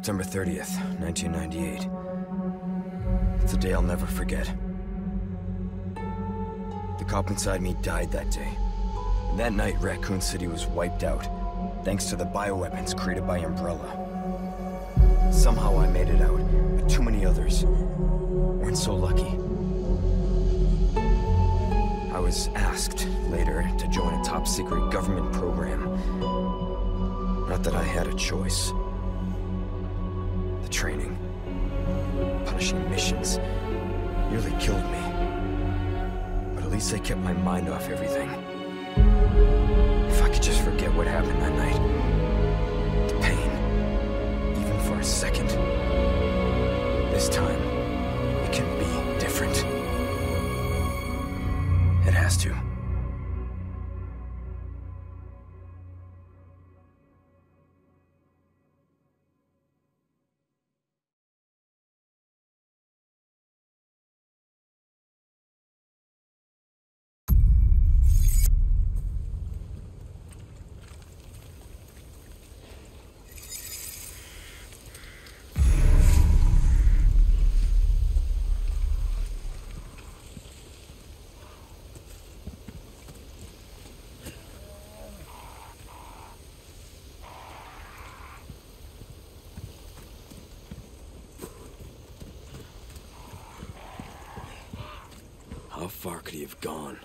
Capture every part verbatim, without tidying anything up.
September thirtieth, nineteen ninety-eight. It's a day I'll never forget. The cop inside me died that day. And that night, Raccoon City was wiped out, thanks to the bioweapons created by Umbrella. Somehow I made it out, but too many others weren't so lucky. I was asked later to join a top-secret government program. Not that I had a choice. The training, punishing missions, nearly killed me. But at least they kept my mind off everything. If I could just forget what happened that night. The pain, even for a second. This time, it can be different. It has to. How far could he have gone?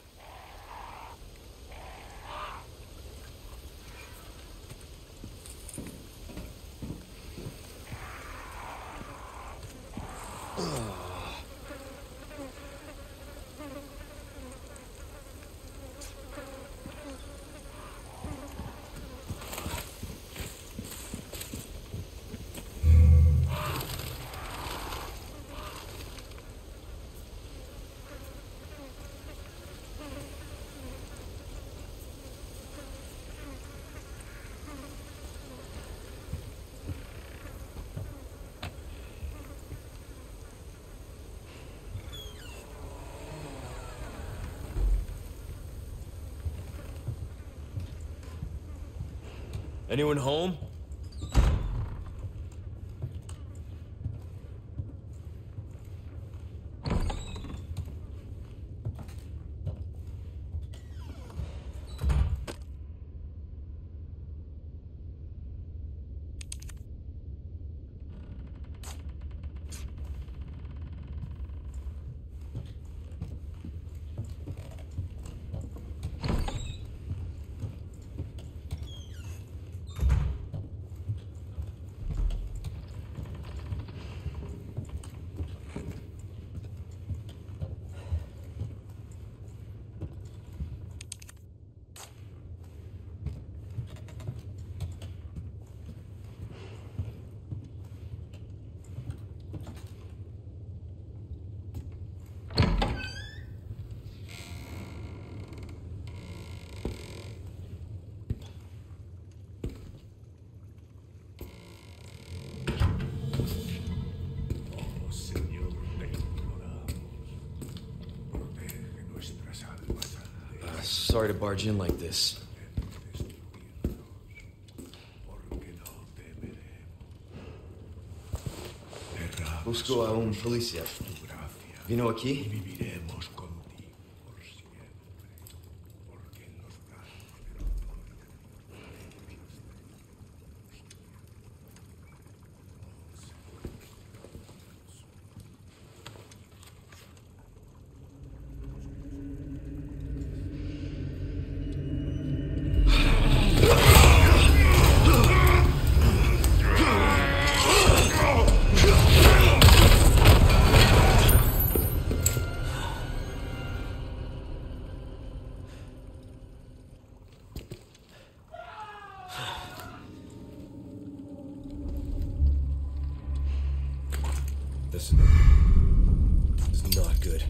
Anyone home? Sorry to barge in like this. Busco a un policía. Vino aquí? This is not good.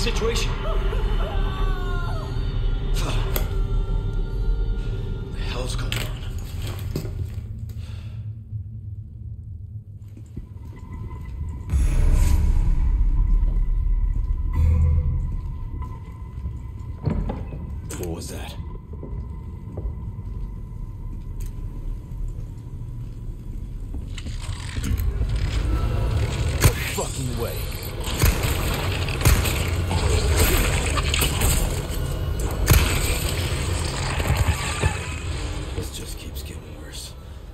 situation? What the hell's going on? What was that? No fucking way. This just keeps getting worse.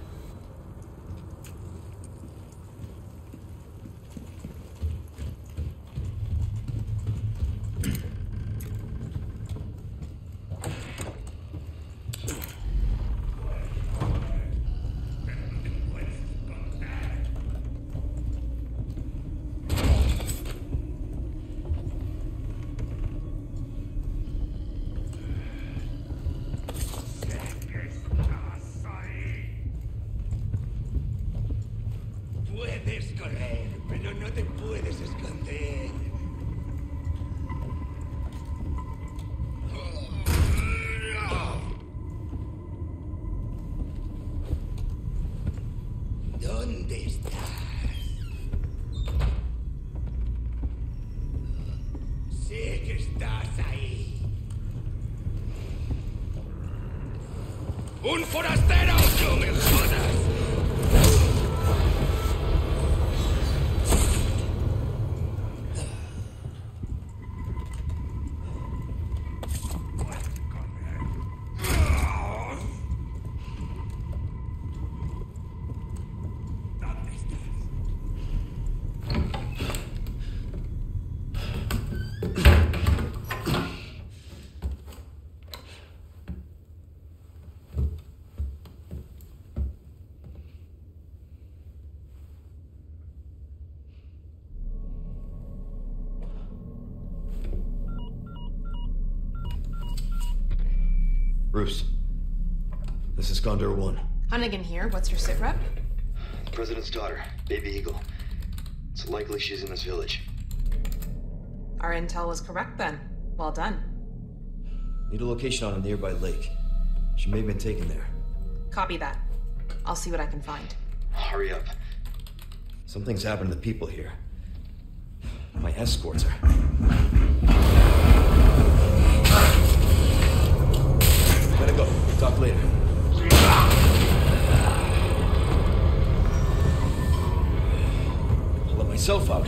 Puedes correr, pero no te puedes esconder. ¿Dónde estás? Sé que estás ahí. ¡Un forastero! ¡No me jodas! Bruce, this is Condor One. Hunnigan here. What's your sit rep? The President's daughter, Baby Eagle. It's likely she's in this village. Our intel was correct then. Well done. Need a location on a nearby lake. She may have been taken there. Copy that. I'll see what I can find. Hurry up. Something's happened to the people here. My escorts are... Gotta go. Talk later. I'll let myself out.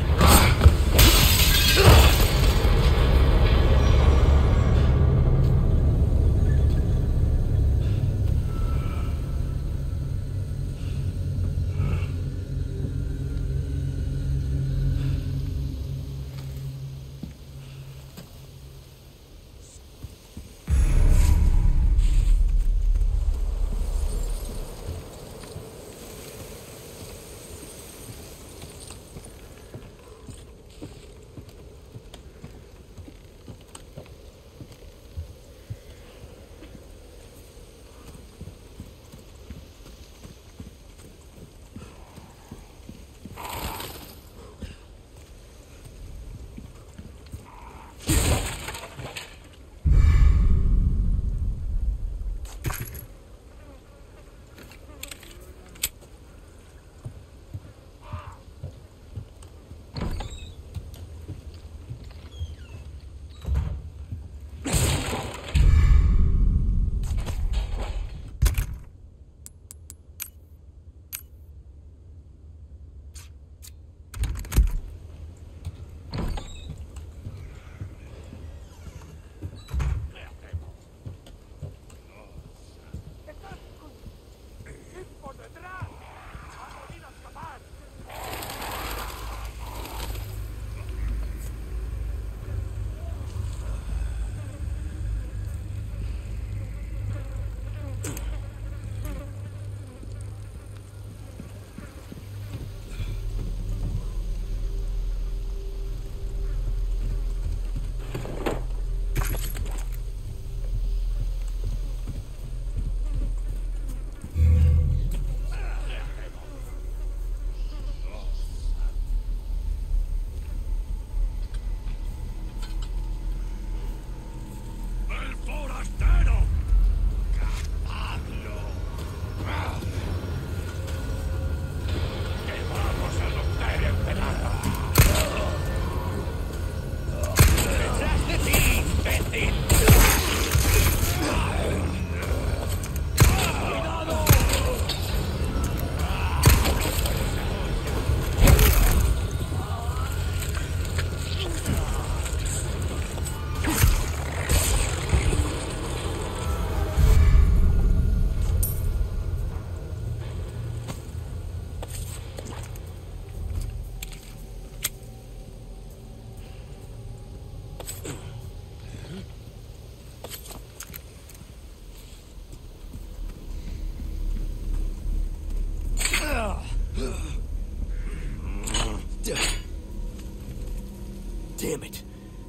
Damn it.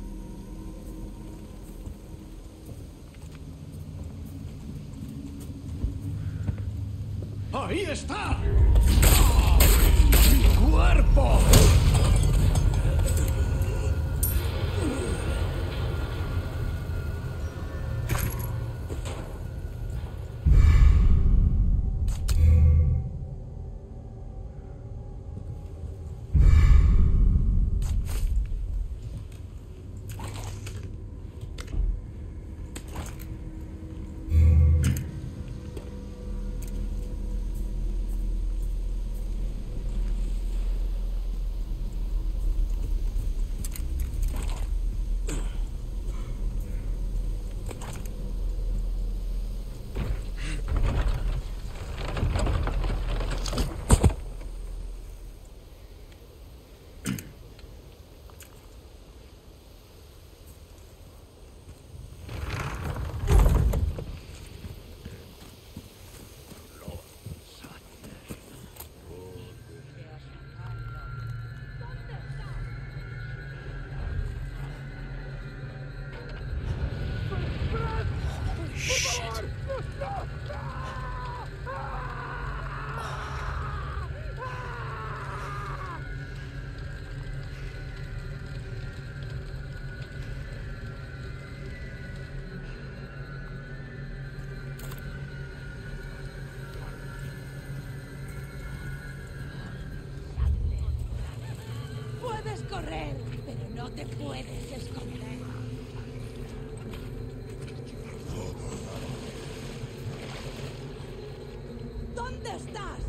¡Ahí está! ¡Mi cuerpo! Puedes correr, pero no te puedes esconder. ¿Dónde estás?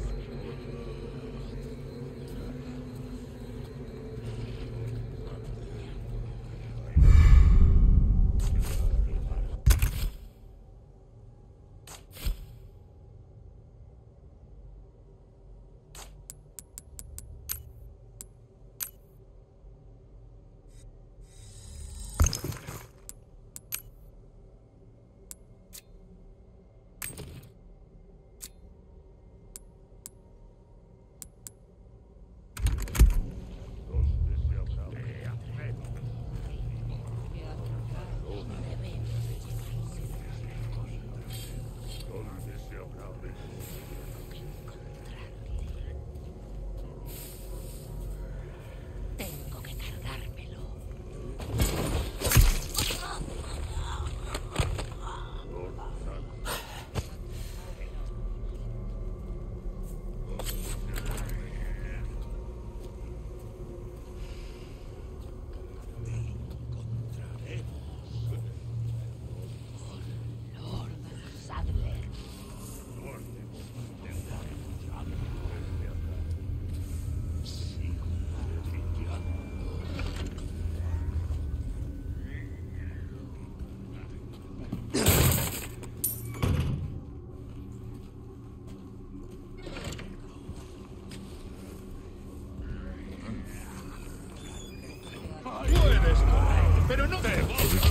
Pero no te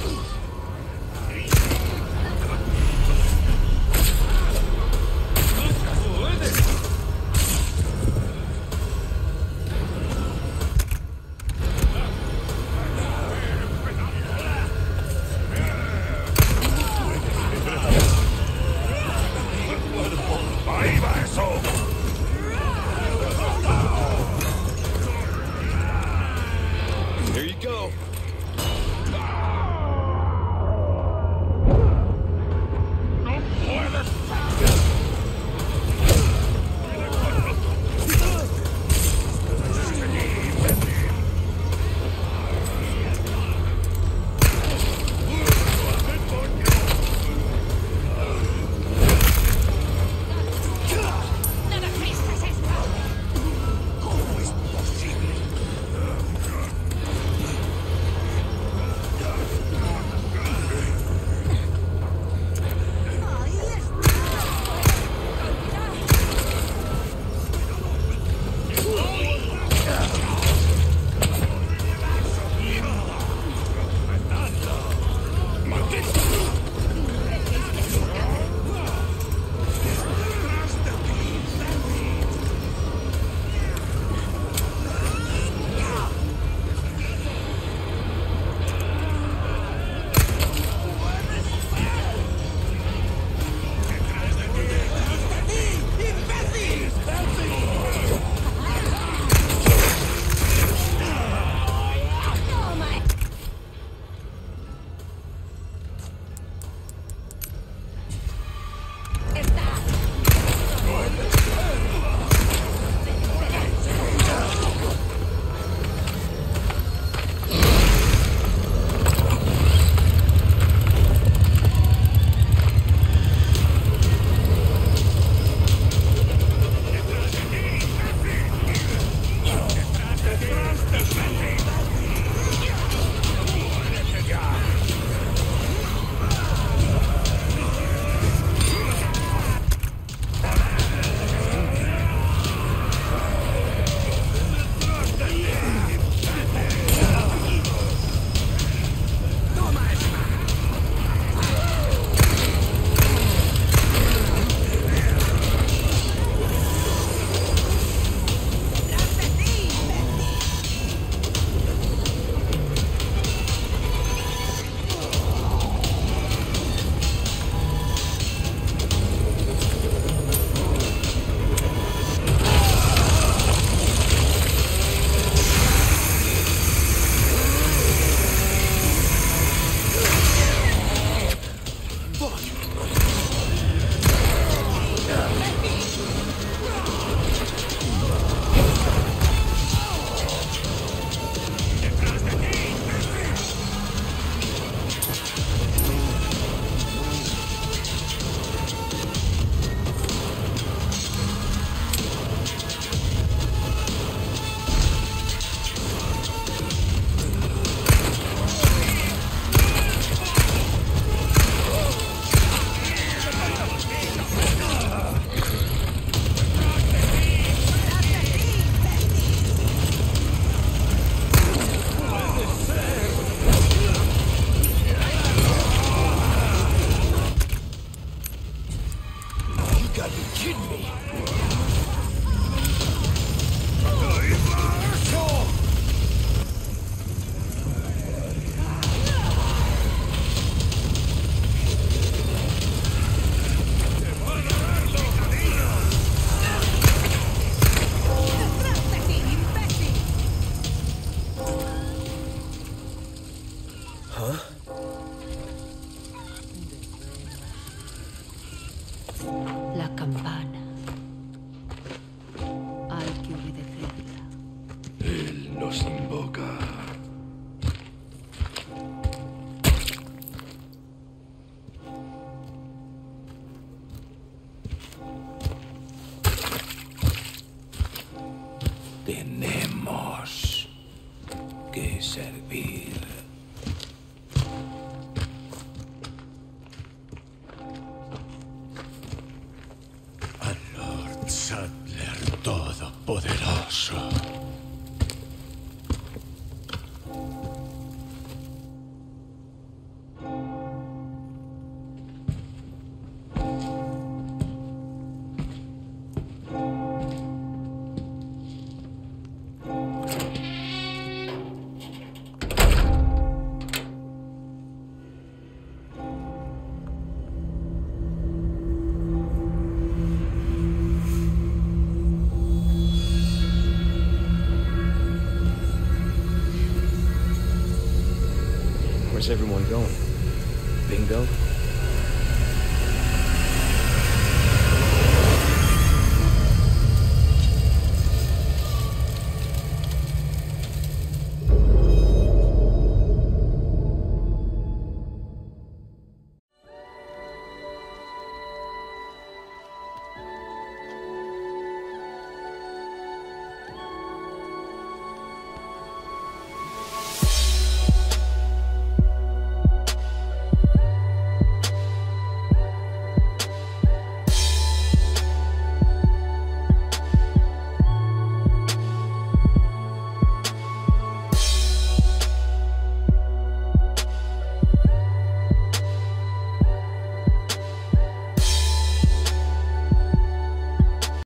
¡ahí va eso! There you go. Huh? La campana. Hay que obedecerla. Él nos invoca. Tenemos que servir. Al Lord Saddler Todopoderoso. Where's everyone going? Bingo?